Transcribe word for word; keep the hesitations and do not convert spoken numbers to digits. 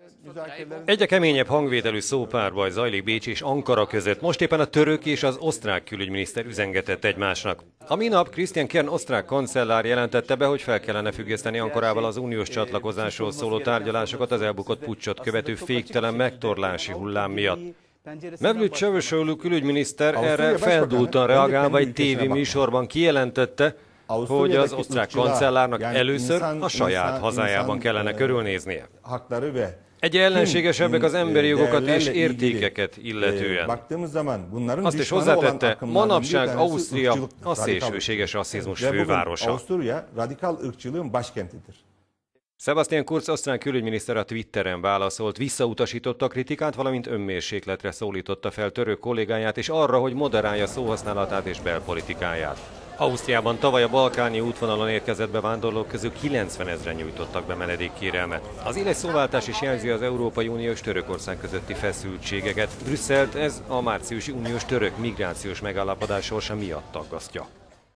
Egyre keményebb hangvételű szópárbaj zajlik Bécs és Ankara között. Most éppen a török és az osztrák külügyminiszter üzengetett egymásnak. A minap Christian Kern osztrák kancellár jelentette be, hogy fel kellene függeszteni Ankarával az uniós csatlakozásról szóló tárgyalásokat az elbukott puccsot követő féktelen megtorlási hullám miatt. Mevlüt Çavuşoğlu külügyminiszter erre feldúltan reagálva egy tévéműsorban kijelentette, hogy az osztrák kancellárnak először a saját hazájában kellene körülnéznie. Egyre ellenségesebbek az emberi jogokat és értékeket illetően. Azt is hozzátette, manapság Ausztria a szélsőséges rasszizmus fővárosa. Sebastian Kurz osztrák külügyminiszter a Twitteren válaszolt, visszautasította a kritikát, valamint önmérsékletre szólította fel török kollégáját, és arra, hogy moderálja szóhasználatát és belpolitikáját. Ausztriában tavaly a balkáni útvonalon érkezett bevándorlók közül kilencvenezren nyújtottak be menedékkérelmet. Az éles szóváltás is jelzi az Európai Unió és Törökország közötti feszültségeket. Brüsszelt ez a márciusi uniós török migrációs megállapodás sorsa miatt aggasztja.